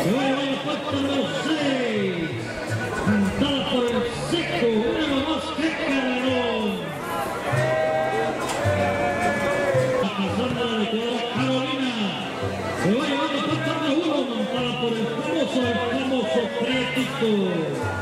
Se va a llevar la puerta número 6. Cantada por el Seco. Una más que carrerón. Pasando la licuadora Carolina. Se va a llevar la puerta número 1. Montada por el famoso Prietito.